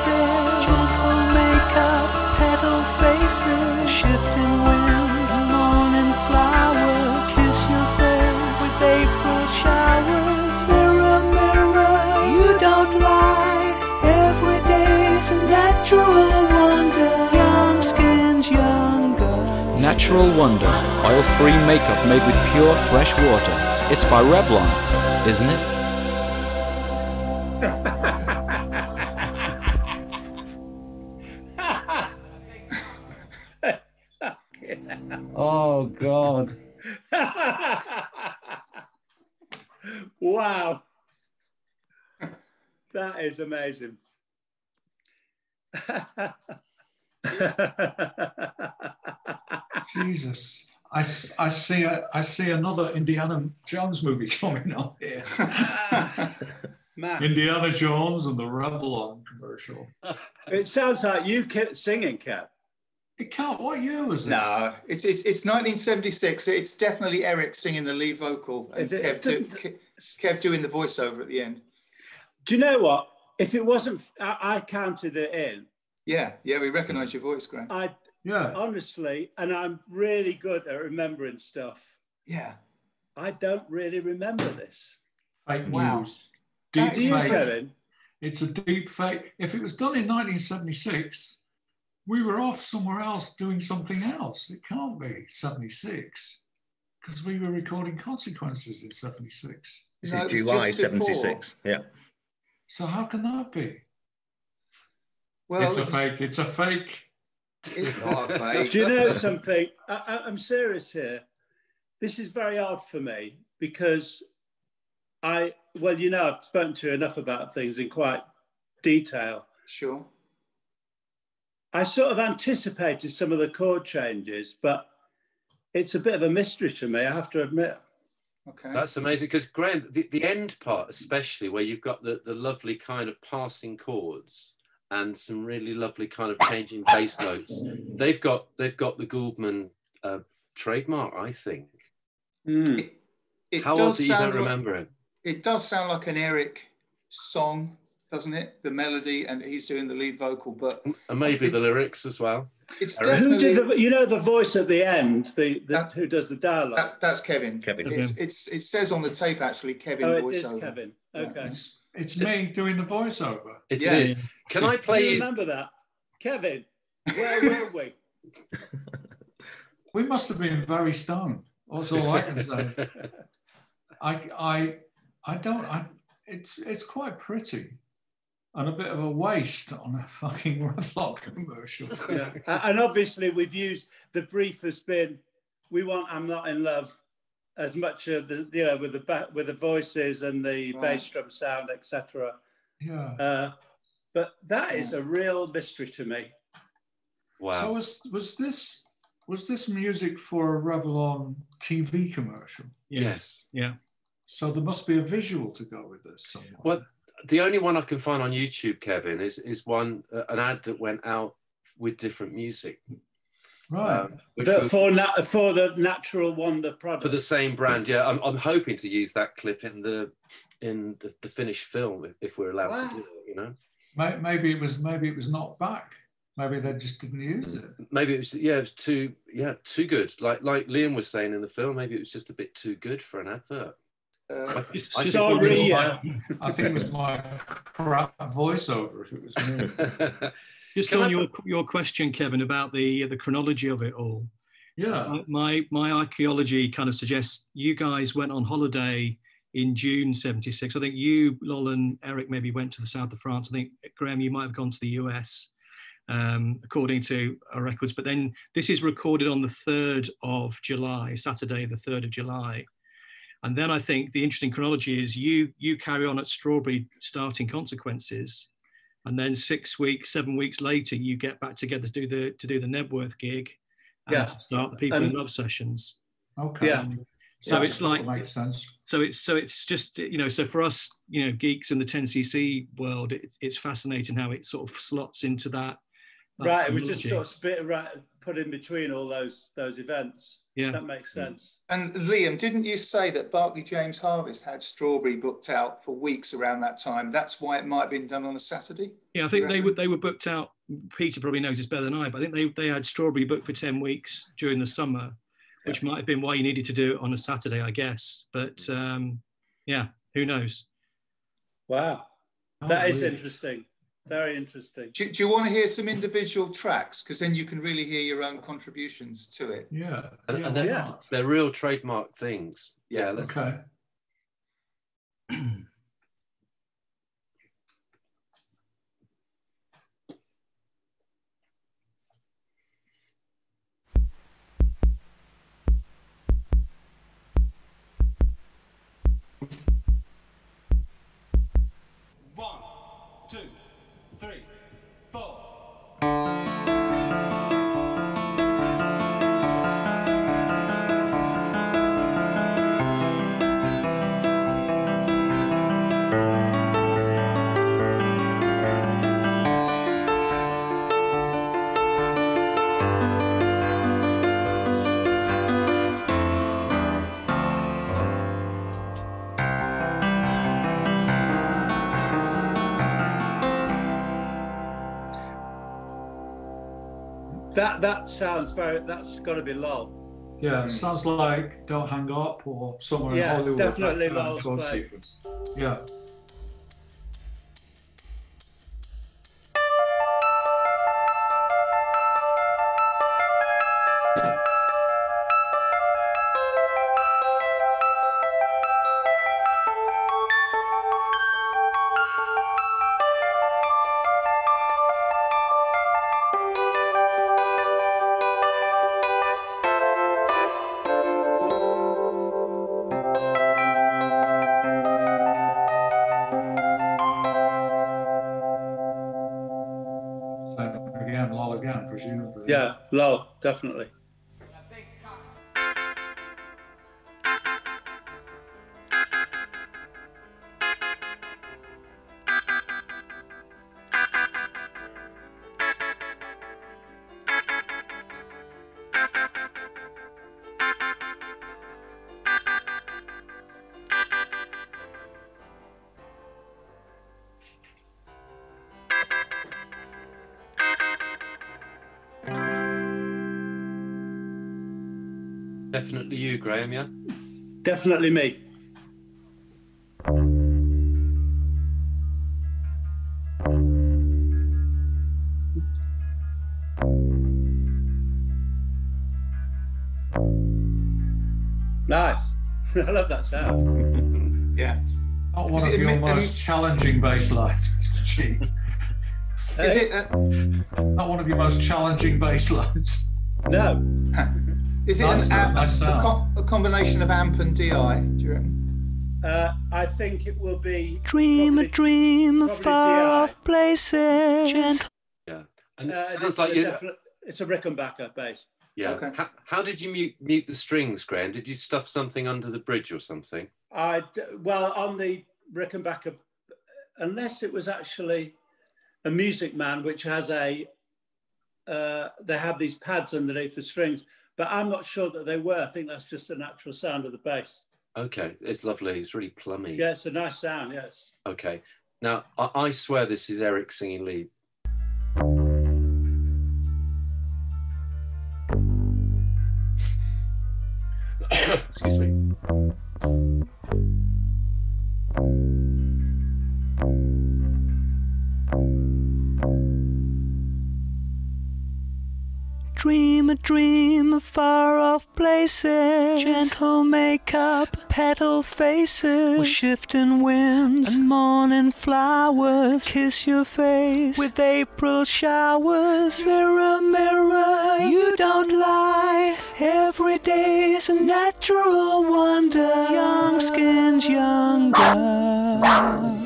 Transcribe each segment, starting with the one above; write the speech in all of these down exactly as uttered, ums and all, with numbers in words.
faces, gentle makeup, petal faces, shifting winds, morning flowers, kiss your face with April showers. Mirror, mirror, you don't lie. Every day's a natural wonder. Young skin's younger. Natural Wonder, oil-free makeup made with pure fresh water. It's by Revlon, isn't it? Oh, God. Wow. That is amazing. Jesus. I, s- I see a, I see another Indiana Jones movie coming up here. Man. Indiana Jones and the Revlon commercial. It sounds like you kept singing, Kev. It can't. What year was this? No, it's it's it's nineteen seventy-six. It's definitely Eric singing the lead vocal and Is it- Kev, do, Ke- Kev doing the voiceover at the end. Do you know what? If it wasn't, I, I counted it in. Yeah, yeah, we recognise your voice, Graham. I Yeah. honestly, and I'm really good at remembering stuff. Yeah. I don't really remember this. Fake Wow. news. Deep Do you, fake. Kevin? It's a deep fake. If it was done in nineteen seventy-six, we were off somewhere else doing something else. It can't be seventy-six because we were recording Consequences in seventy-six. This No, is it was July just before. seventy-six. Yeah. So how can that be? Well, it's a it's, fake. It's a fake. it's not a fake. Do you know something? I, I, I'm serious here. This is very hard for me because I, well, you know, I've spoken to you enough about things in quite detail. Sure. I sort of anticipated some of the chord changes, but it's a bit of a mystery to me, I have to admit. Okay. That's amazing because Graham, the, the end part, especially where you've got the, the lovely kind of passing chords and some really lovely kind of changing bass notes. They've got they've got the Gouldman uh, trademark, I think. Mm. It, it How does old that you don't sound like- remember him? It does sound like an Eric song, doesn't it? The melody, and he's doing the lead vocal, but And maybe it- the lyrics as well. it's Eric. Who definitely did the, you know, the voice at the end, the, the That- who does the dialogue? that, that's Kevin. Kevin. It's, it's it says on the tape actually Kevin Oh, it voiceover. is Kevin. Yeah. Okay. It's, it's me doing the voiceover. It Yeah. is. Can I Do play you you? remember that? Kevin, where were we? We must have been very stoned. That's all I can say. I, I, I don't. I, it's it's quite pretty, and a bit of a waste on a fucking Revlon commercial. Yeah. And obviously we've used, the brief has been, we want I'm Not in Love as much of the, you know, with the ba- with the voices and the Right. bass drum sound, et cetera. Yeah. Uh, but that is a real mystery to me. Wow. So was was this was this music for a Revlon T V commercial? Yes. Yeah. So there must be a visual to go with this somewhere. Well, the only one I can find on YouTube, Kevin, is is one uh, an ad that went out with different music. Right. Um, which But was for na- for the Natural Wonder product. for the same brand. Yeah, I'm, I'm hoping to use that clip in the in the, the finished film if, if we're allowed Wow. to do it. You know, May- Maybe it was maybe it was not back. Maybe they just didn't use it. maybe it was yeah, it was too yeah too good. Like like Liam was saying in the film, maybe it was just a bit too good for an advert. Uh, I, think- I Sorry, It was yeah. my- I think it was my crap voiceover if it was me. think- Just Can on I- your your question, Kevin, about the the chronology of it all. Yeah. My my archaeology kind of suggests you guys went on holiday in June seventy-six. I think you, Lol, and Eric maybe went to the south of France. I think Graham, you might have gone to the U S, um, according to our records. But then this is recorded on the third of July, Saturday, the third of July. And then I think the interesting chronology is you you carry on at Strawberry starting Consequences. And then six weeks, seven weeks later, you get back together to do the to do the Nebworth gig, and Yeah. to start the People And- in Love sessions. Okay. Yeah. So That it's like sort of makes sense. so it's so it's just you know so for us you know geeks in the ten C C world, it, it's fascinating how it sort of slots into that. that Right, it was just chronology. sort of spit right, put in between all those those events. Yeah, that makes sense. And Liam, didn't you say that Berkeley James Harvest had strawberry booked out for weeks around that time? That's why it might have been done on a Saturday? Yeah, I think they were they were booked out. Peter probably knows this better than I, but I think they, they had strawberry booked for ten weeks during the summer, which yeah. might have been why you needed to do it on a Saturday, I guess. But um, yeah, who knows? Wow, Oh, that is really? interesting. Very interesting. Do, do you want to hear some individual tracks? Because then you can really hear your own contributions to it. Yeah. And, yeah, and they're, yeah. they're real trademark things. Yeah. Let's, okay. One, two, three, four. That that sounds very. That's got to be Lol. Yeah, it sounds like Don't Hang Up or somewhere Yeah, in Hollywood. definitely that, uh, Lol's chord play. sequence. Yeah. Same again, Lol again, presumably. Yeah, Lol, definitely. definitely you, Graham, yeah? Definitely me. Nice. I love that sound. Yeah. Not one Is of it your admi- most challenging bass lines, Mister G. Is it a, Not one of your most challenging bass lines. No. is it Nice an, though, a, nice a, sound. com- a combination of amp and D I? Do you reckon? Uh, I think it will be Dream probably, a dream of probably far D I. off places. Gentle. Yeah. And it Uh, sounds it's, like a you. definite- it's a Rickenbacker bass. Yeah. Okay. How, how did you mute mute the strings, Graham? Did you stuff something under the bridge or something? I d- well on the Rickenbacker, unless it was actually a Music Man, which has a uh, they have these pads underneath the strings, but I'm not sure that they were. I think that's just the natural sound of the bass. Okay, it's lovely. It's really plummy. Yeah, it's a nice sound. Yes. Okay. Now I, I swear this is Eric singing lead. Excuse me. Dream a dream of far off places. Gentle makeup, petal faces. With shifting winds and morning flowers. Kiss your face with April showers. Mirror, mirror, you don't lie. Every day's a natural wonder. Young skins younger.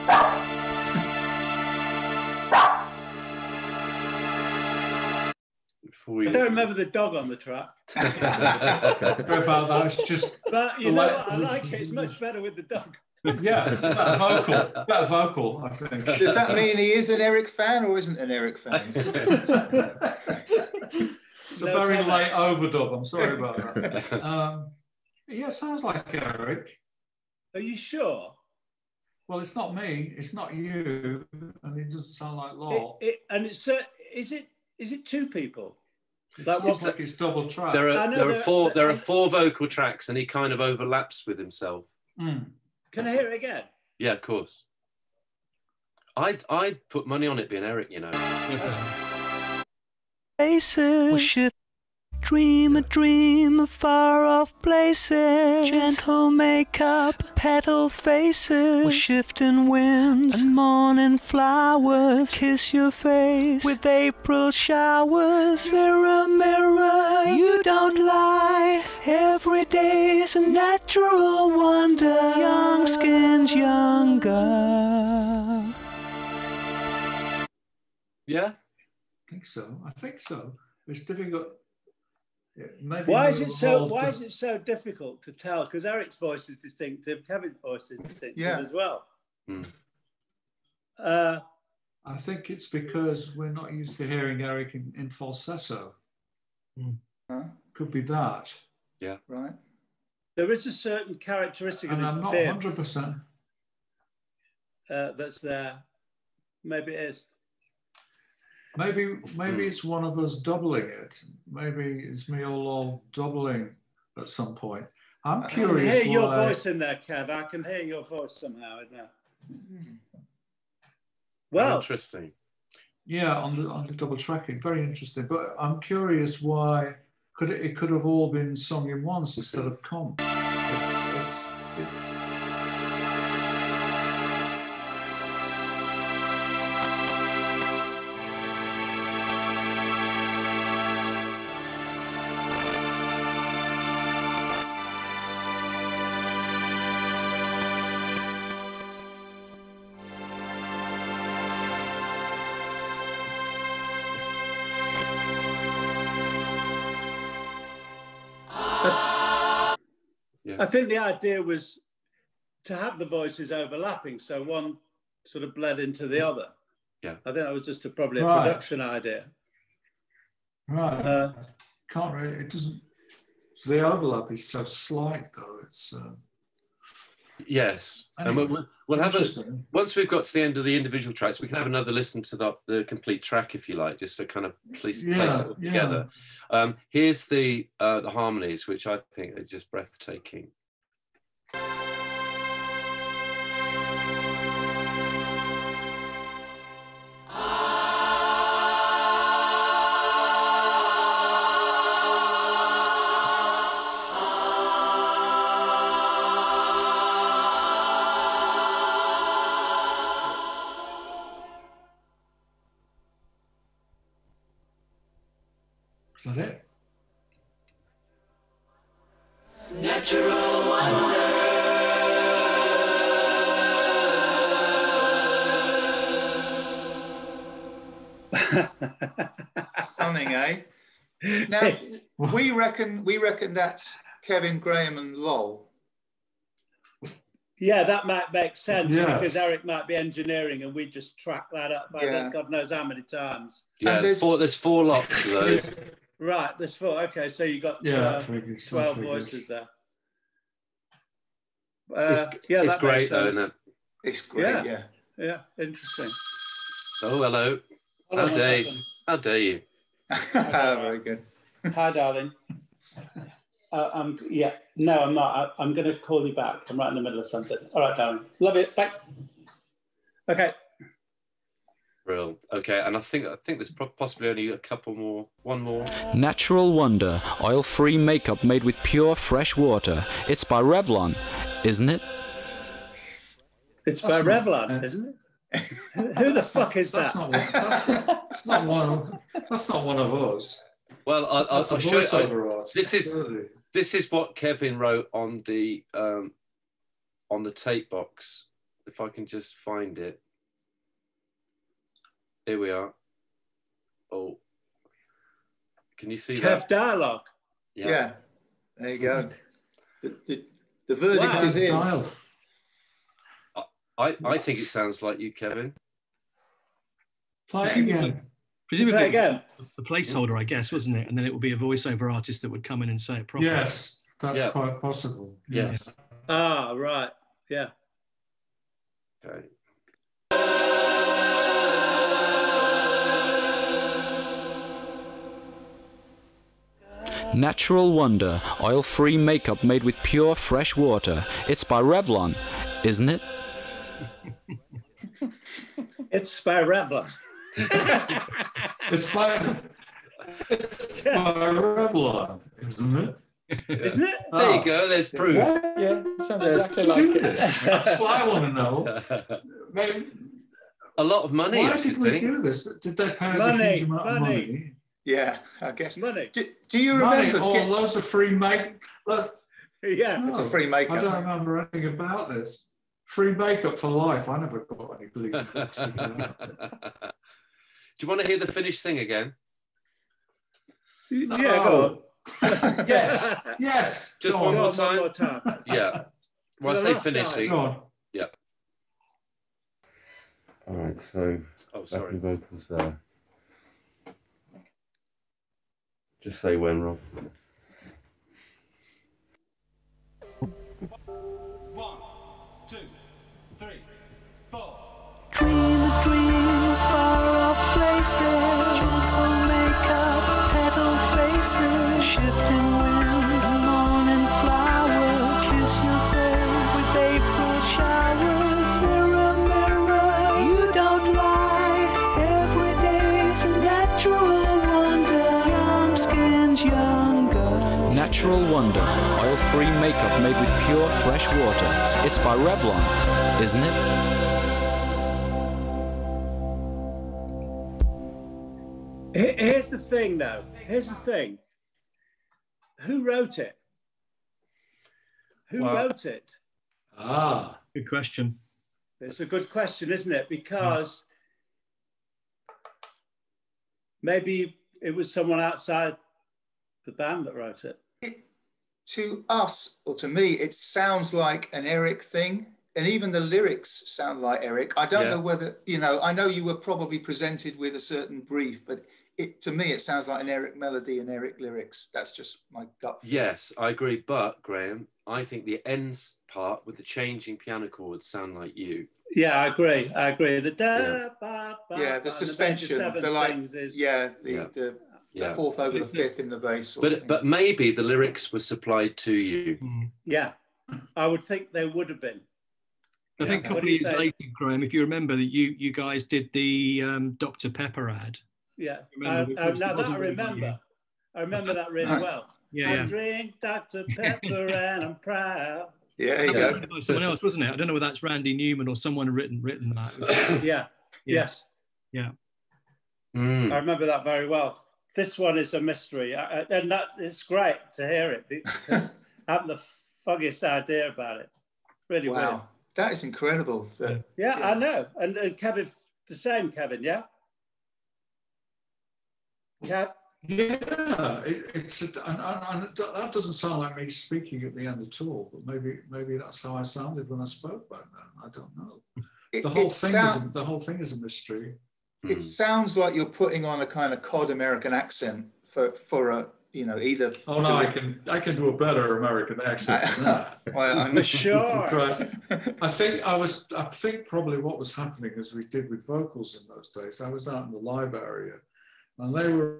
We... I don't remember the dog on the track. Sorry about that. It's just. But you the know way- what? I like it. It's much better with the dog. Yeah, it's better vocal. Better vocal, I think. Does that mean he is an Eric fan or isn't an Eric fan? It's a No very comment. late overdub. I'm sorry about that. um, yeah, sounds like Eric. Are you sure? Well, it's not me. It's not you, and it doesn't sound like It, Lol. it, and it's uh, is it is it two people? It Like sounds what- like it's double track. There I are know there are there- four there- there are four vocal tracks, and he kind of overlaps with himself. Mm. Can I hear it again? Yeah, of course. I'd I'd put money on it being Eric, you know. Faces, we shift, dream a dream of far off places. Gentle makeup, petal faces, with shifting winds and morning flowers. Kiss your face with April showers. Mirror, mirror, you don't lie. Every day's a natural wonder. Young skins younger. Yeah. I think so. I think so. It's difficult. Yeah, maybe Why is it move so? hold Why to- is it so difficult to tell? Because Eric's voice is distinctive, Kevin's voice is distinctive Yeah. as well. Mm. Uh, I think it's because we're not used to hearing Eric in, in falsetto. Huh? Could be that. Right. there is a certain characteristic of And his I'm not fib one hundred percent. uh, that's there. Maybe it is. Maybe maybe Hmm. it's one of us doubling it. Maybe it's me or Lol doubling at some point. I'm I I can curious hear your why. voice in there, Kev. I can hear your voice somehow in there. Hmm. Well, Interesting. Yeah, on the on the double tracking, very interesting. But I'm curious why could it, it could have all been sung in once instead of comp. It's it's it's. Yeah. I think the idea was to have the voices overlapping, so one sort of bled into the other. Yeah. I think that was just a, probably a Right. production idea. Right. Uh, Can't really. It doesn't. The overlap is so slight, though. It's. Uh, Yes. And Anyway, we'll, we'll have a, interesting. once we've got to the end of the individual tracks, we can have another listen to the, the complete track, if you like, just to kind of place, place Yeah, it all yeah. together. Um, here's the uh, the harmonies, which I think are just breathtaking. Is that it? Stunning, eh? Now we reckon we reckon that's Kevin, Graham, and Lol. yeah, that might make sense Yes. because Eric might be engineering and we just track that up by Yeah. God knows how many times. Yeah, there's- four, there's four lots of those. Right, there's four. Okay, so you got Yeah, uh, figures, some twelve figures. voices there. Uh, It's, yeah, it's that great, makes though, sense. isn't it? It's great, Yeah. yeah. Yeah, interesting. Oh, hello. Hold How on one dare you? second. How dare you? Very good. Hi, darling. Uh, I'm yeah. No, I'm not. I, I'm going to call you back. I'm right in the middle of something. All right, darling. Love it. Bye. Okay. Real. Okay, and I think I think there's pro- possibly only a couple more. One more. Natural Wonder oil-free makeup made with pure fresh water. It's by Revlon, isn't it? It's by That's not- Revlon, uh, isn't it? Who the fuck is That's that? not one. That's, that's not one. Of, that's not one of us. Well, I'll, I'll, That's a I'll show you. voiceover artist. this is- surely. This is what Kevin wrote on the um, on the tape box. If I can just find it. Here we are. Oh, can you see Kev that? dialogue. Yeah. There you go. The, the, the verdict Wow. is in. Dial. I, I think it sounds like you, Kevin. Play it again. Presumably again. the placeholder, I guess, wasn't it? And then it would be a voiceover artist that would come in and say it properly. Yes, that's Yeah. quite possible. Yes. Ah, right. Yeah. Okay. Natural Wonder oil-free makeup made with pure fresh water. It's by Revlon, isn't it? It's by Revlon. It's by, it's by Revlon, isn't it? Isn't it? There you go. There's proof. Yeah, yeah, sounds exactly like do it. this. That's what I want to know. Maybe, A lot of money, why I did should we think. do this? Did they pay us Money, a huge amount of money. money? Yeah, I guess. Money. Do, do you Money remember? or Get- loads of free make? Look, Yeah. It's a free I makeup. don't remember anything about this. Free makeup for life. I never got any bleeding books to go out. Do you want to hear the finished thing again? Yeah, go on. Yes, yes. Just go one on. more Go on, time? one more time. Yeah. Well, I the say last finishing. Go on. Yeah. All right, so Oh, sorry. backing vocals there. Just say when, Rob. One, two, three, four. Dream a dream, far off places. Gentle makeup, petal faces. Shifting winds, morning flowers. Kiss your face with April showers. Mirror, mirror, you don't lie. Every day's a natural wonder. Young skin's younger. Natural Wonder oil-free makeup made with pure fresh water. It's by Revlon, isn't it? Here- Here's the thing, though. Here's the thing. Who wrote it? Who Well- wrote it? Ah, Good question. It's a good question, isn't it? Because maybe it was someone outside the band that wrote it. To us, or to me, it sounds like an Eric thing. And even the lyrics sound like Eric. I don't Yeah. know whether, you know, I know you were probably presented with a certain brief, but it, to me, it sounds like an Eric melody and Eric lyrics. That's just my gut feeling. Yes, I agree. But, Graham, I think the ends part with the changing piano chords sound like you. Yeah, I agree. I agree. The da, Yeah. ba, ba, Yeah, ba, the and suspension, major seventh the like, things is, yeah, the, Yeah. the, the Yeah. fourth over the fifth in the bass. sort of But thing. but maybe the lyrics were supplied to you. Mm. yeah, I would think they would have been. I think a What couple of do you years think? later, Graham, if you remember that you you guys did the um, Doctor Pepper ad. Yeah. Remember, I, I, it was- now it that wasn't I written by remember. I remember that really well. Yeah, I yeah. drink Doctor Pepper and I'm proud. yeah, there you That was go. written by someone else, wasn't it? I don't know whether that's Randy Newman or someone had written written that. It was- Yeah. Yeah. Yes. Mm. I remember that very well. This one is a mystery, I, I- and that it's great to hear it because I haven't the foggiest idea about it. Really Wow, weird. that is incredible. That, Yeah, Yeah. I know. And, and Kevin, the same, Kevin. Yeah. Kev. yeah. It, it's a, and, and, and that doesn't sound like me speaking at the end at all. But maybe maybe that's how I sounded when I spoke back then. I don't know. it, The whole it thing sound- is a, the whole thing is a mystery. It sounds like you're putting on a kind of cod American accent for for a, you know, either. Oh no, I can I can do a better American accent than that. Well, I'm For sure. Right. I think I was. I think probably what was happening, as we did with vocals in those days. I was out in the live area, and they were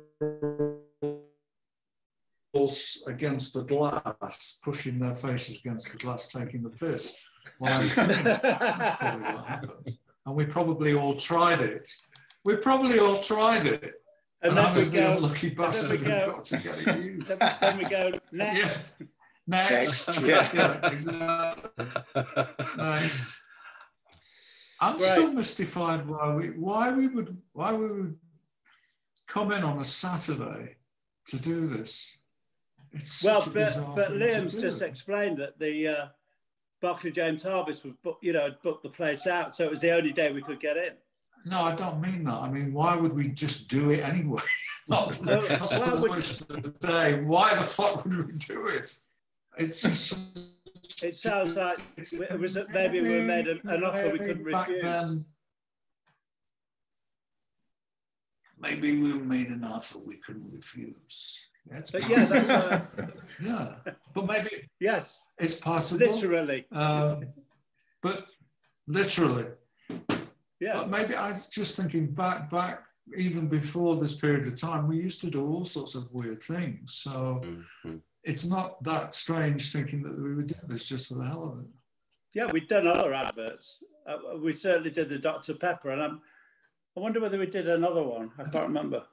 all s- against the glass, pushing their faces against the glass, taking the piss. While I was doing it. That's probably what happened. And we probably all tried it. We probably all tried it. And And, then I we was the go. unlucky bastard who go- got to get it used. Then, then we go next. Yeah. Next. Next, Yeah. yeah. exactly. Next. I'm Right. still mystified why we why we would why we would come in on a Saturday to do this. It's Well, such a but, bizarre but thing to Liam's do. just explained that the uh, Barclay James Harvest would book, you know, booked the place out, so it was the only day we could get in. No, I don't mean that. I mean, why would we just do it anyway? Not, No, not why so would- much for the day. Why the fuck would we do it? It's just, It sounds like it was maybe we made an, an offer we couldn't Back refuse. then- maybe we made an offer we couldn't refuse. That's But yeah, that's uh, yeah, but maybe yes, it's possible. literally. Um, but literally. Yeah. But maybe I was just thinking back, back even before this period of time, we used to do all sorts of weird things. So mm-hmm. it's not that strange thinking that we would do this just for the hell of it. Yeah, we've done other adverts. Uh, we certainly did the Doctor Pepper, and I'm, I wonder whether we did another one. I can't remember.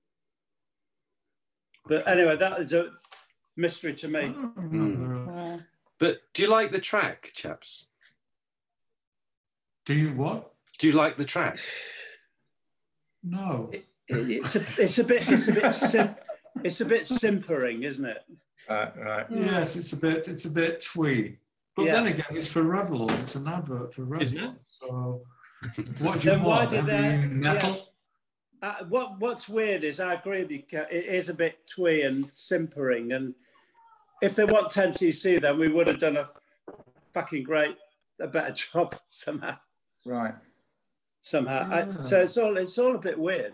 But anyway, that is a mystery to me. Mm. But do you like the track, chaps? Do you what? Do you like the track? No. It, it, it's a it's a bit it's a bit sim, it's a bit simpering, isn't it? Uh, right. Yes, it's a bit it's a bit twee. But yeah. then again, it's for Revlon. It's an advert for Revlon. So what do you then want? Why did they, metal? Yeah. Uh, what what's weird is I agree with you, it is a bit twee and simpering, and if they want ten C C, then we would have done a fucking great, a better job somehow. Right. Somehow. Yeah. I, so it's all it's all a bit weird.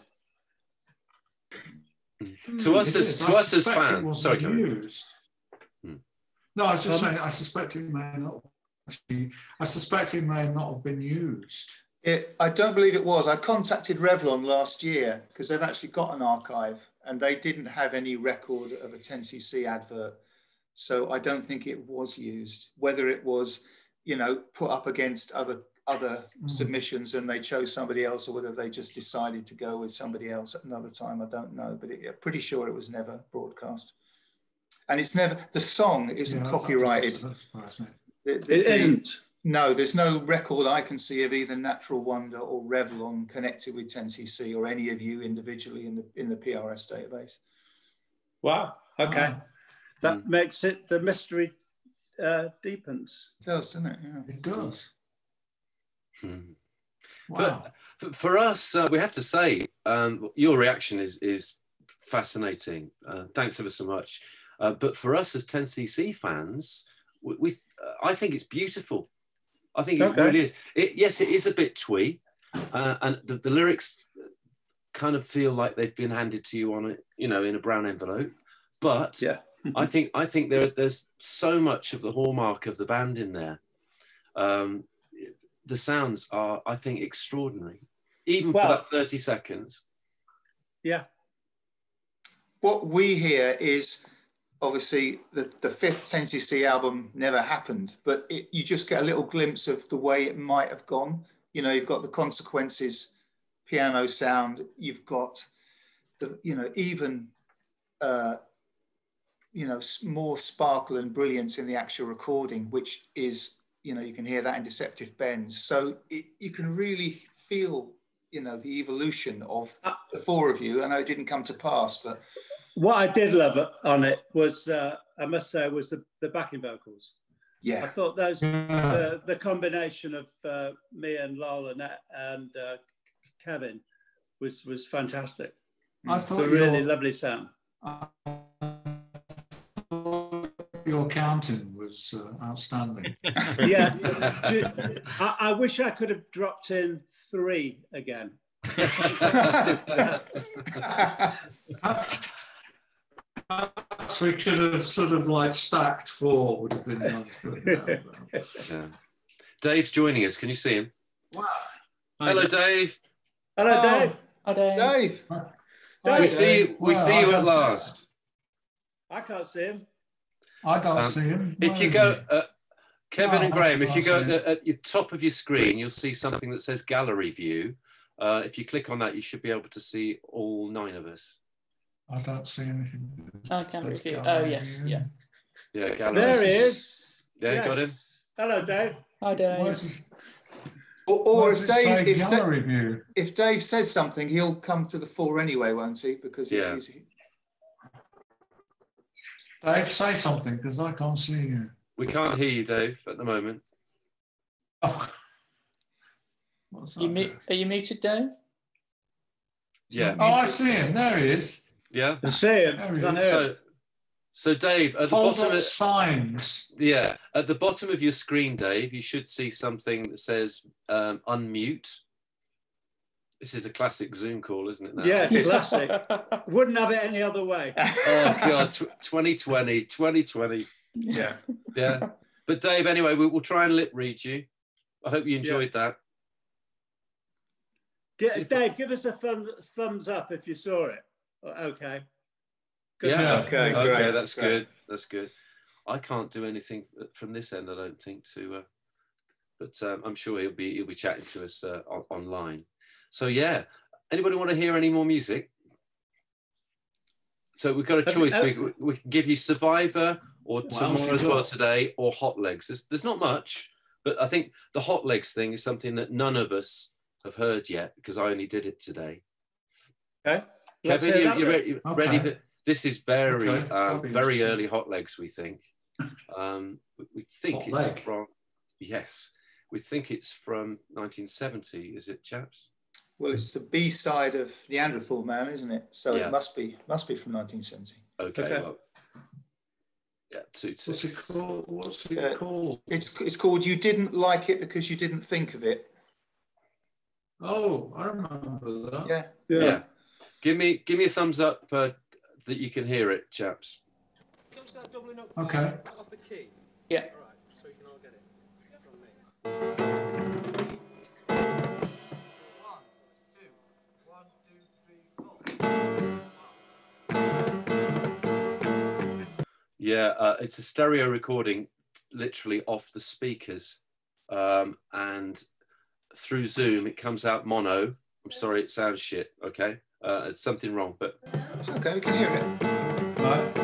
Mm. To us as to I us as fans, sorry, used. Hmm. No, I was just um, saying. I suspect it may not. Actually, I suspect it may not have been used. It, I don't believe it was. I contacted Revlon last year because they've actually got an archive and they didn't have any record of a ten C C advert. So I don't think it was used. Whether it was, you know, put up against other other mm. submissions and they chose somebody else, or whether they just decided to go with somebody else at another time, I don't know. But it, I'm pretty sure it was never broadcast. And it's never, the song isn't yeah, copyrighted. That the, the, it isn't. No, there's no record I can see of either Natural Wonder or Revlon connected with ten C C or any of you individually in the in the P R S database. Wow. Okay, wow. that mm. makes it the mystery uh, deepens. It does, doesn't it? Yeah, it does. Hmm. Wow. For, for us, uh, we have to say um, your reaction is is fascinating. Uh, thanks ever so much. Uh, but for us as ten C C fans, we, we uh, I think it's beautiful. I think okay. it really is. It, yes, it is a bit twee, uh, and the, the lyrics kind of feel like they've been handed to you on a, you know, in a brown envelope. But yeah. I think I think there there's so much of the hallmark of the band in there. Um, the sounds are, I think, extraordinary, even well, for that thirty seconds. Yeah. What we hear is, obviously, the, the fifth ten C C album never happened, but it, you just get a little glimpse of the way it might have gone. You know, you've got the Consequences piano sound, you've got the, you know, even, uh, you know, more sparkle and brilliance in the actual recording, which is, you know, you can hear that in Deceptive Bends. So it, you can really feel, you know, the evolution of the four of you. I know it didn't come to pass, but... What I did love on it was, uh, I must say, was the, the backing vocals. Yeah. I thought those, the, the combination of uh, me and Lol and, and uh, Kevin was was fantastic. I it's thought a really your, lovely sound. Uh, your counting was uh, outstanding. Yeah. I, I wish I could have dropped in three again. So we could have sort of like stacked four, would have been nice. Yeah. Dave's joining us. Can you see him? Wow. Hello, Dave. Hello, oh, Dave. Hi, Dave. Dave. Dave. We see you, we well, see you at last. I can't see him. I don't um, see him. Where if you go, uh, Kevin no, and Graham, if you go at, at the top of your screen, you'll see something that says Gallery View. Uh, if you click on that, you should be able to see all nine of us. I don't see anything. I can't review. Oh, yes, yeah. Yeah, gallery. There he is. Yeah, yes. got him. Hello, Dave. Hi, Dave. It, or or if Dave, if, gallery da view? if Dave says something, he'll come to the fore anyway, won't he? Because yeah. he's... Dave, say something, because I can't see you. We can't hear you, Dave, at the moment. Oh. What's that? You me are you muted, Dave? Yeah. Oh, I see him. There he is. Yeah. I see him. There he is. So, so Dave, at the Hold bottom up of signs. Yeah, at the bottom of your screen, Dave, you should see something that says um, unmute. This is a classic Zoom call, isn't it? Now? Yeah, it's classic. Wouldn't have it any other way. Oh God, twenty twenty, twenty twenty. Yeah. Yeah. But Dave, anyway, we, we'll try and lip read you. I hope you enjoyed yeah. that. Get, Dave, give us a thumb, thumbs up if you saw it. Okay. Good yeah. Man. Okay. Okay. Great. That's great. good. That's good. I can't do anything from this end, I don't think. To, uh, but um, I'm sure he'll be he'll be chatting to us uh, on, online. So yeah. Anybody want to hear any more music? So we've got a choice. We, we can give you Survivor or Tomorrow's World Today or Hotlegs. There's, there's not much, but I think the Hotlegs thing is something that none of us have heard yet because I only did it today. Okay. Kevin, you, you're ready, okay. ready for, this is very, okay. um, very early Hotlegs, we think. Um, we, we think Hot it's leg. from, yes, we think it's from nineteen seventy, is it, chaps? Well, it's the B side of Neanderthal Man, isn't it? So Yeah. it must be must be from nineteen seventy. Okay, Okay. well, yeah, two, two. What's it called? What's it Uh, called? It's it's called You Didn't Like It Because You Didn't Think of It. Oh, I remember that. Yeah. Yeah. Yeah. Give me, give me a thumbs up uh, that you can hear it, chaps. Okay. Yeah. So you can all get it from me. Yeah, uh, it's a stereo recording, literally off the speakers, um, and through Zoom it comes out mono. I'm sorry, it sounds shit. Okay, uh, it's something wrong, but It's okay, we can hear it. Right.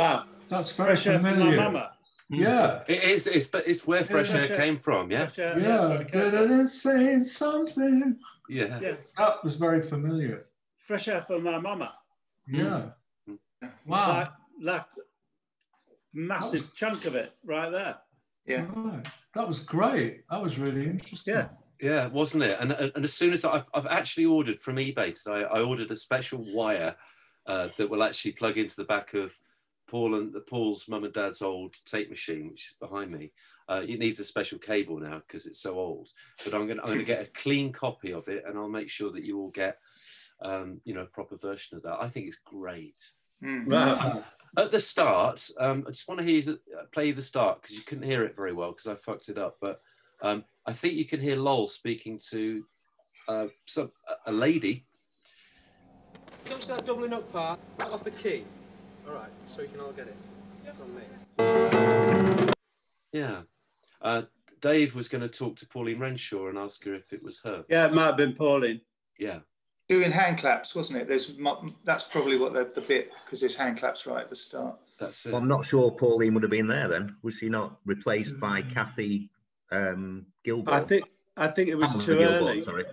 Wow. That's very Fresh air from my familiar. mama. Yeah. It is. It's but it's where fresh Yeah. air came from. Yeah. Fresh air, Yeah. sorry, But it is saying something. Yeah. yeah. That was very familiar. Fresh air from my mama. Yeah. Mm. Wow. Like, like massive was... chunk of it right there. Yeah. Right. That was great. That was really interesting. Yeah. Yeah, wasn't it? And and as soon as I've, I've actually ordered from eBay today, I ordered a special wire uh, that will actually plug into the back of Paul and Paul's mum and dad's old tape machine, which is behind me. Uh, it needs a special cable now because it's so old. But I'm gonna I'm gonna get a clean copy of it, and I'll make sure that you all get um, you know, a proper version of that. I think it's great. Mm. Right. At the start, um, I just want to hear you play the start because you couldn't hear it very well because I fucked it up. But um, I think you can hear Lol speaking to uh, some a lady. Don't start doubling up part, right off the key. All right, so you can all get it from me. Yeah. Uh, Dave was going to talk to Pauline Renshaw and ask her if it was her. Yeah, it might have been Pauline. Yeah. Doing hand claps, wasn't it? There's that's probably what the, the bit, because there's hand claps right at the start. That's it. Well, I'm not sure Pauline would have been there then. Was she not replaced by Kathy um, Gilborn? I think I think it was Pamela too Gilborn, early. Sorry,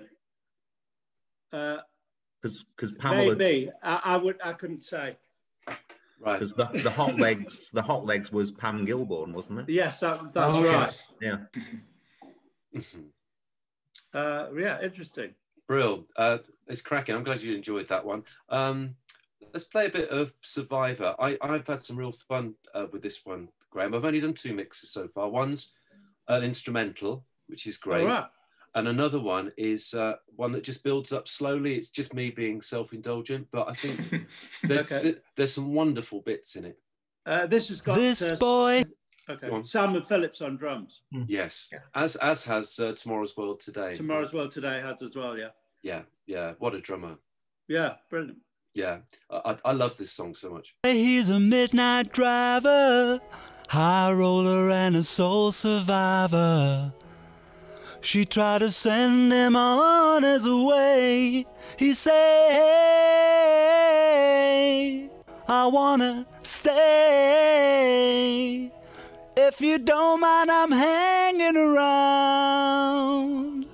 Because because Pamela, maybe I, I would I couldn't say. Right. Because the the Hotlegs, the Hotlegs was Pam Gilborn, wasn't it? Yes, that, that's Oh, right. yes. Yeah. Uh, yeah, interesting. Brill. Uh, it's cracking. I'm glad you enjoyed that one. Um, let's play a bit of Survivor. I, I've had some real fun uh, with this one, Graham. I've only done two mixes so far. One's an instrumental, which is great. All right. And another one is uh, one that just builds up slowly. It's just me being self-indulgent, but I think there's, Okay. th there's some wonderful bits in it. Uh, this has got This uh, boy. Okay. Simon Phillips on drums. Yes, as as has uh, Tomorrow's World Today. Tomorrow's World Today has as well. Yeah. Yeah, yeah. What a drummer. Yeah, brilliant. Yeah, I, I love this song so much. He's a midnight driver, high roller and a soul survivor. She tried to send him on his way. He say, I wanna stay. If you don't mind, I'm hanging around.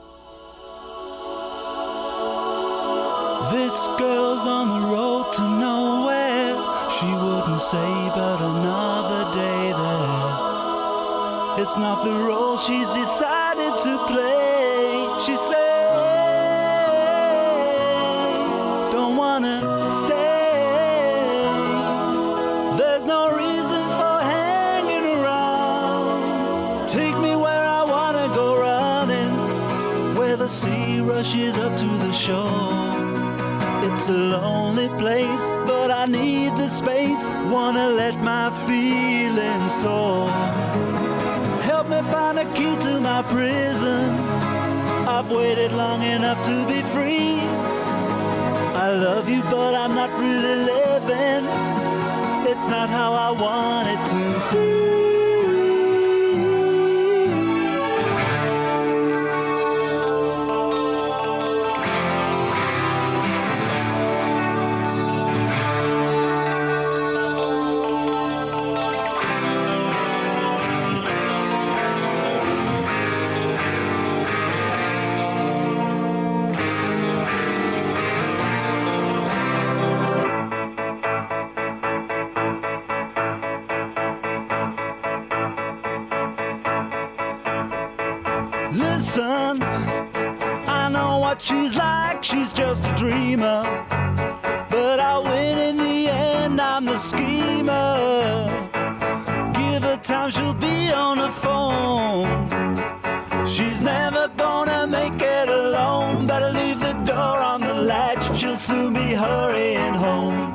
This girl's on the road to nowhere. She wouldn't say but another day there. It's not the role she's decided to play. She said, don't wanna stay. There's no reason for hanging around. Take me where I wanna go running, where the sea rushes up to the shore. It's a lonely place, but I need the space. Wanna let my feelings soar. Help me find a key to my prison. I've waited long enough to be free. I love you, but I'm not really living. It's not how I want it to be. Listen, I know what she's like, she's just a dreamer. But I win in the end, I'm the schemer. Give her time, she'll be on the phone. She's never gonna make it alone. Better leave the door on the latch, she'll soon be hurrying home.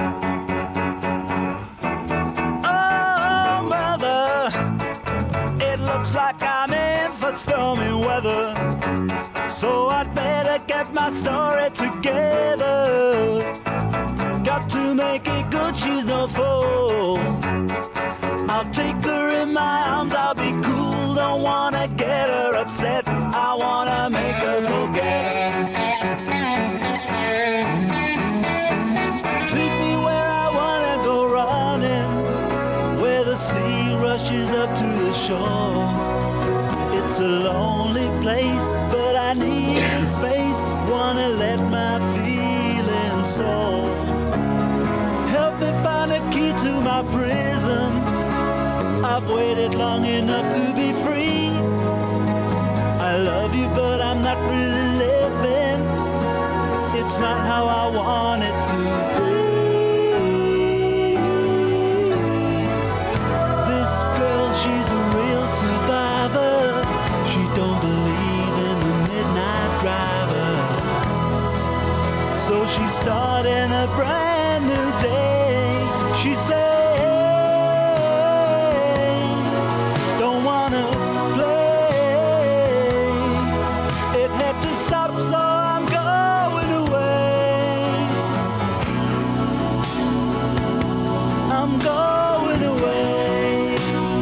Oh, mother, it looks like I'm in for stormy weather, so I'd better get my story together. Got to make it good, she's no fool. I'll take her in my arms, I'll be cool. Don't wanna get her upset, I wanna make her forget. Take me where I wanna go running, shore. It's a lonely place, but I need the space. Wanna let my feelings soar. Help me find a key to my prison. I've waited long enough to be free. I love you, but I'm not really living. It's not how I want it to be. This girl, she's a real survivor. She don't believe in the midnight driver. So she's starting a brand new day. She said, don't wanna play. It had to stop, so I'm going away. I'm going away.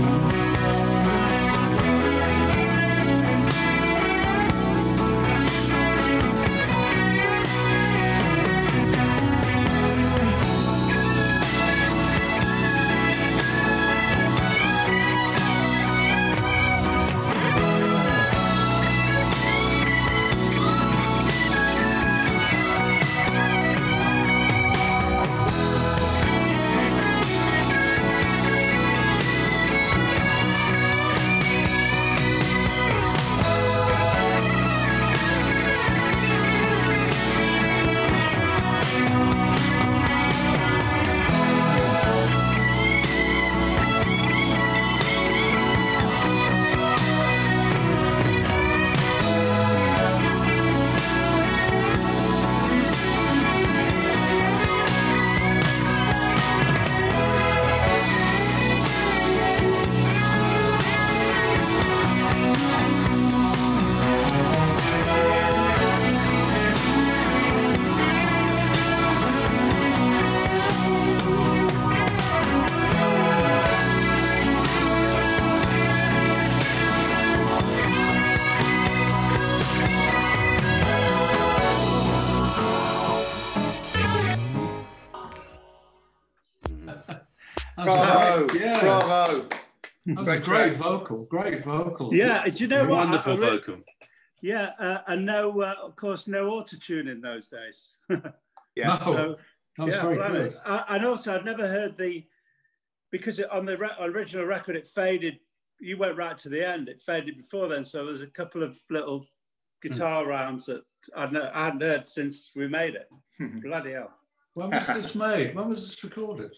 Bravo, great, yeah. bravo. That was a great vocal, great vocal. Yeah, do you know what? Wonderful I, I re- vocal. Yeah, uh, and no, uh, of course, no auto-tune in those days. Yeah, No, so, that was yeah, very well, good. I, and also, I'd never heard the, because it, on the re- original record, it faded, you went right to the end, it faded before then, so there's a couple of little guitar rounds that I'd no, I hadn't heard since we made it. Bloody hell. When was this made? When was this recorded?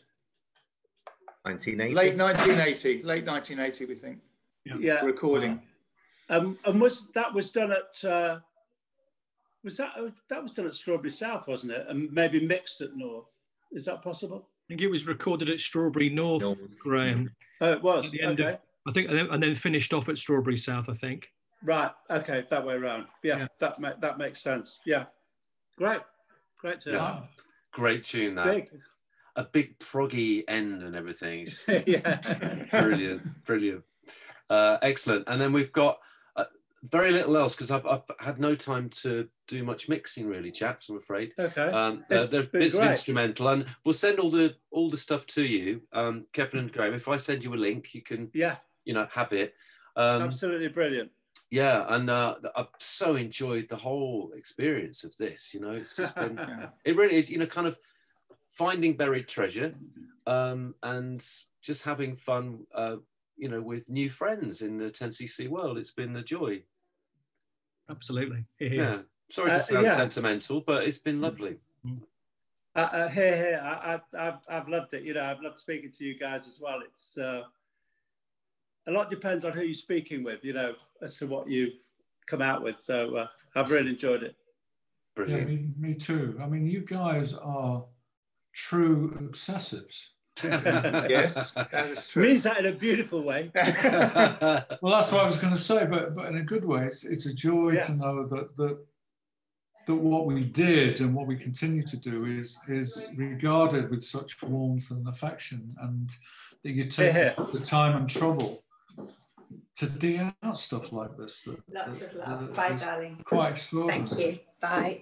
nineteen eighty. Late nineteen eighty, late nineteen eighty, we think. Yeah. Recording. Um, and was that was done at, uh, was that, that was done at Strawberry South, wasn't it? And maybe mixed at North. Is that possible? I think it was recorded at Strawberry North, North. Graham. Oh, it was, At the end okay. of, I think, and then, and then finished off at Strawberry South, I think. Right, okay, that way around. Yeah, Yeah. that ma- that makes sense. Yeah, great, great to Yeah. Great tune, that. Big. A big proggy end and everything. It's Yeah. brilliant, brilliant. Uh, excellent. And then we've got uh, very little else because I've, I've had no time to do much mixing, really, chaps, I'm afraid. Okay. Um, It's uh, there's been bits of great. instrumental, and we'll send all the all the stuff to you, um, Kevin and Graham. If I send you a link, you can, Yeah, you know, have it. Um, absolutely brilliant. yeah, and uh, I've so enjoyed the whole experience of this. You know, it's just been, it really is, you know, kind of finding buried treasure, um, and just having fun, uh, you know, with new friends in the ten C C world. It's been a joy. Absolutely. Yeah. Yeah. Sorry to Uh, sound yeah. sentimental, but it's been lovely. Uh, uh, here, here, I, I, I've, I've loved it. You know, I've loved speaking to you guys as well. It's uh, a lot depends on who you're speaking with, you know, as to what you come out with. So uh, I've really enjoyed it. Yeah, Brilliant. me, me too. I mean, you guys are true obsessives. Yes, that is true. Means that in a beautiful way. Well, that's what I was going to say, but but in a good way. It's it's a joy Yeah. to know that that that what we did and what we continue to do is is regarded with such warmth and affection, and that you take Yeah. the time and trouble to dig out stuff like this. That, Lots that- of love. that Bye, is darling. Quite extraordinary. Thank you. Bye.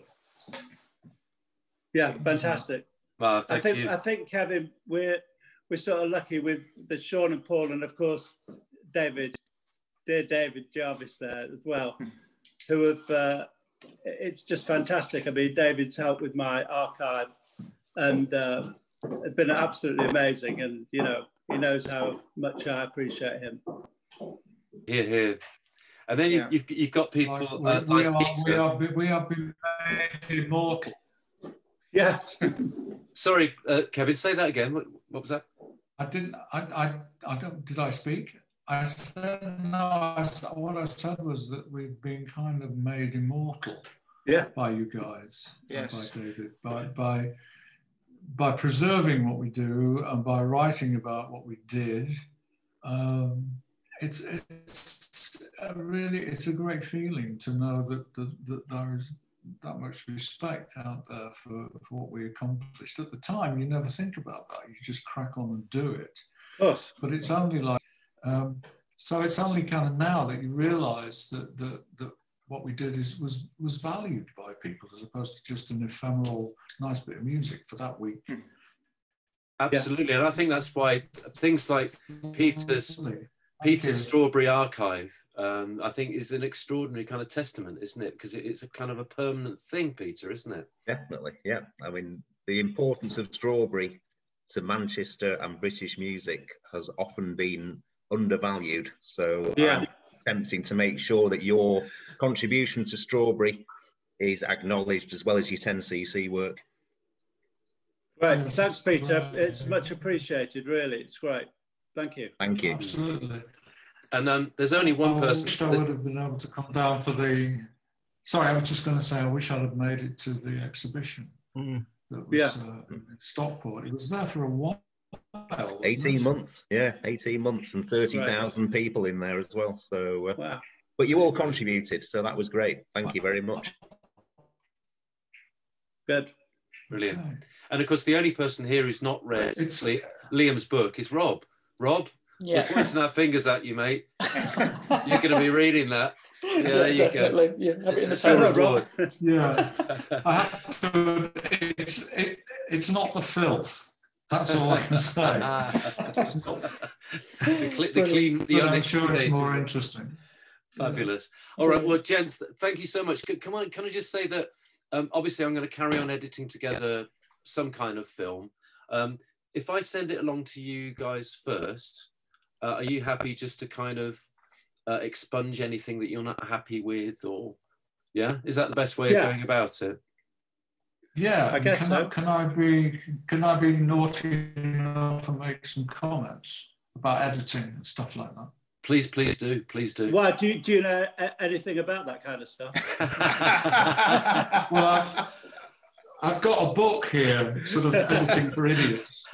Yeah, fantastic. Well, I thank think you. I think Kevin, we're we're sort of lucky with the Sean and Paul, and of course David, dear David Jarvis there as well, who have, uh, it's just fantastic. I mean, David's helped with my archive and uh, it's been absolutely amazing. And, you know, he knows how much I appreciate him. Here, here. And then you, Yeah. you've, you've got people Like, we, uh, we, like are, we, Peter. are, we are being made immortal. Yeah. Sorry, uh, Kevin, say that again. What, what was that? I didn't, I, I, I don't, did I speak? I said, no, I, what I said was that we've been kind of made immortal yeah. by you guys, yes. by David, by, by, by preserving what we do and by writing about what we did. Um, it's, it's a really, it's a great feeling to know that, that, that there is that much respect out there for, for what we accomplished. At the time, you never think about that. You just crack on and do it. Of course. But it's only like, um, so it's only kind of now that you realise that, that, that what we did is, was, was valued by people as opposed to just an ephemeral, nice bit of music for that week. Absolutely. Yeah. And I think that's why things like Peter's Peter's Strawberry Archive, um, I think, is an extraordinary kind of testament, isn't it? Because it, it's a kind of a permanent thing, Peter, isn't it? Definitely, yeah. I mean, the importance of Strawberry to Manchester and British music has often been undervalued. So yeah. I'm attempting to make sure that your contribution to Strawberry is acknowledged as well as your ten C C work. Right, thanks, Peter. It's much appreciated, really. It's great. Thank you. Thank you. Absolutely. And um, there's only one I person. wish I would have been able to come down for the. Sorry, I was just going to say I wish I'd have made it to the exhibition mm. that was yeah. uh, in Stockport. It was there for a while. eighteen it? months, yeah, eighteen months and thirty thousand right. people in there as well. So, uh, wow. But you all contributed, so that was great. Thank wow. you very much. Good. Brilliant. Okay. And of course, the only person here who's not read it's, Liam's book is Rob. Rob, yeah. we're pointing our fingers at you, mate. You're going to be reading that. Yeah, yeah there you definitely. go. Yeah, have it in the post. Rob. Yeah, I have to. It's it, it's not the filth. That's all I can say. It's not, the, cl the clean, the but I'm sure it's more interesting. Fabulous. All right, well, gents, thank you so much. Can I can I just say that um, obviously I'm going to carry on editing together some kind of film. Um, if I send it along to you guys first, uh, are you happy just to kind of uh, expunge anything that you're not happy with, or yeah, is that the best way yeah. of going about it? Yeah, I guess can, so. I, can I be can I be naughty enough and make some comments about editing and stuff like that? Please, please do, please do. Why do you, do you know anything about that kind of stuff? Well, I've, I've got a book here, sort of editing for idiots.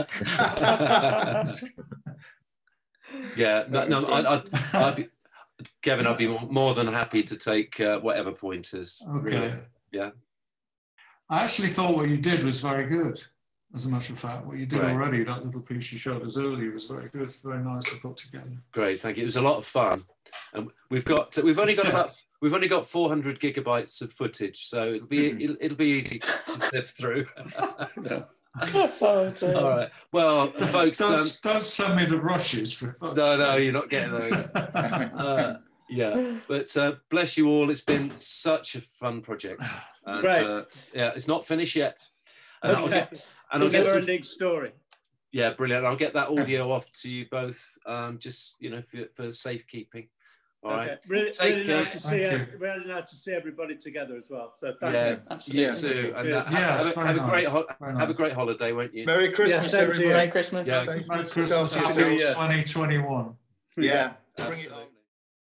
Yeah, no, no I, I'd, I'd be, Kevin, I'd be more, more than happy to take uh, whatever pointers. Okay. Really. Yeah. I actually thought what you did was very good. As a matter of fact, what you did Great. already, that little piece you showed us earlier, was very good, very nicely put together. Great, thank you. It was a lot of fun, and we've got we've only got about we've only got four hundred gigabytes of footage, so it'll be it'll, it'll be easy to sift through. No. Oh, all right. Well, folks, don't, um, don't send me the rushes. For no, no, you're not getting those. uh, yeah, but uh, bless you all. It's been such a fun project. And, right. Uh, yeah, it's not finished yet. And okay. I'll get, and the I'll get some, never-ending story. Yeah, brilliant. I'll get that audio off to you both, um, just you know, for, for safekeeping. All okay. right. Really, Take really care. nice to see. You. Really nice to see everybody together as well. So thank yeah, you. Absolutely. You too. And uh, yeah, have, have, a, have a great ho nice. have a great holiday, won't you? Merry Christmas, yeah, everybody. Merry Christmas. Yeah. Merry Christmas. Yeah. twenty twenty-one. Yeah. Absolutely.